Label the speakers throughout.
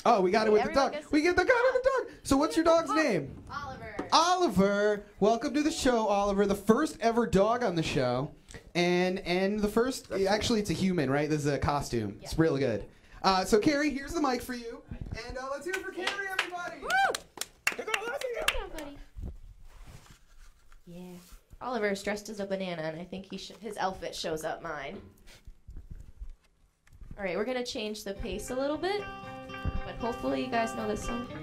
Speaker 1: Oh, we got it with the dog. We get the guy with the dog. So what's your dog's name?
Speaker 2: Oliver.
Speaker 1: Oliver. Welcome to the show, Oliver. The first ever dog on the show. And the first, actually it's a human, right? This is a costume. Yeah. It's really good. So Carrie, here's the mic for you. And let's hear it for Carrie, everybody.
Speaker 2: Woo! Buddy. Yeah. Oliver's dressed as a banana, and I think his outfit shows up mine. All right, we're gonna change the pace a little bit, but hopefully you guys know this song.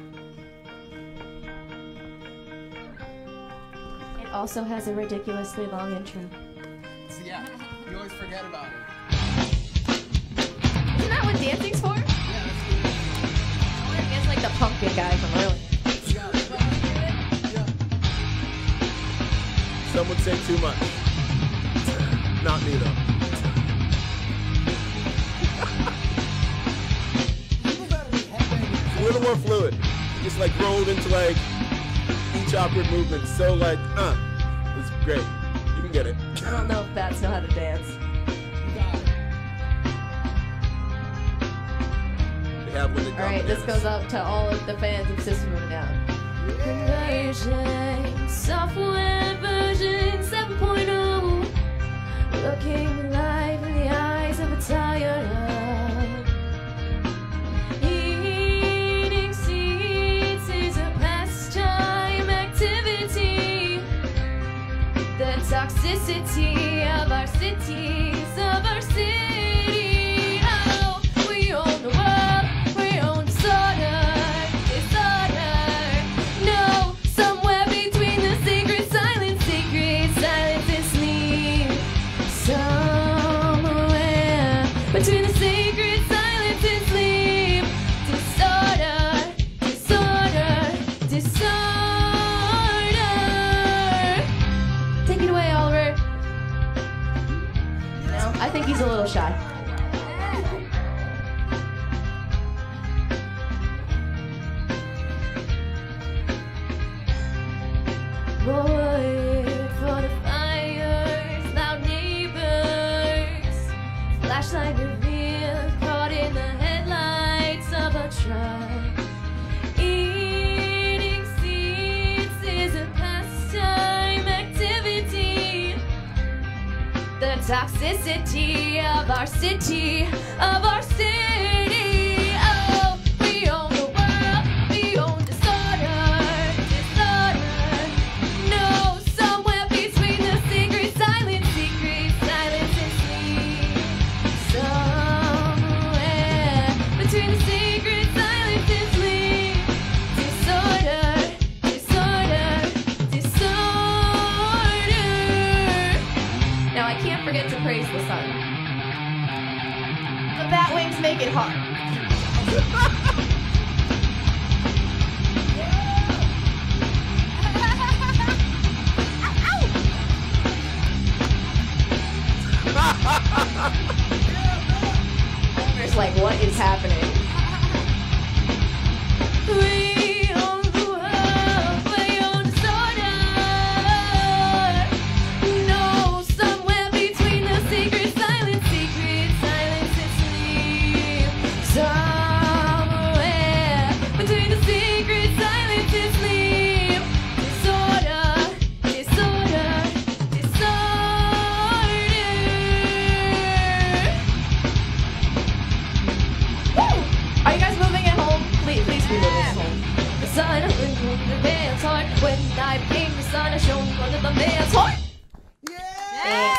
Speaker 2: It also has a ridiculously long intro.
Speaker 1: Yeah, you always forget about it.
Speaker 2: Isn't that what dancing's for?
Speaker 1: Yeah, that's good.
Speaker 2: I want to dance like the pumpkin guy from earlier.
Speaker 3: Some would say too much. Not me though. A little more fluid. Just like rolled into like each awkward movement. So like, it's great. You can get it.
Speaker 2: I don't know if bats know how to dance.
Speaker 3: They have when they
Speaker 2: Alright, this goes up to all of the fans of System of a Down. Conversion, software version 7.0. Looking life in the eyes of a tired heart. Eating seeds is a pastime activity. The toxicity of our cities, of our city. Oh, we own the world, we own disorder, disorder. No, somewhere between the sacred silence and sleep. Somewhere between the sacred silence and sleep. Disorder, disorder, disorder. Take it away, Oliver. No, I think he's a little shy. Void for the fires, loud neighbors. Flashlight revealed, caught in the headlights of a truck. Eating seeds is a pastime activity. The toxicity of our city, of our city. Oh, we own the world, we own disorder, disorder. No, somewhere between the secret silence and sleep. Somewhere between the secret silence and sleep. Disorder, disorder, disorder. Now I can't forget to praise the sun. The bat wings make it hard. It's like, what is happening? We own the world, we own disorder. No, somewhere between the secret silence and sleep. Somewhere between the secret silence and sleep. Disorder, disorder, disorder. Woo! Are you guys moving at home? Please be moving at home. The sun of the man's heart. When I became the sun, I shone under the man's heart.
Speaker 1: Yeah!